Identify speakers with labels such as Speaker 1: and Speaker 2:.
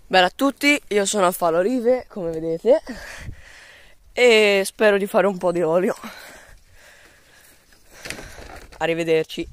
Speaker 1: Bene a tutti, io sono Alfano Rive, come vedete, e spero di fare un po' di olio. Arrivederci.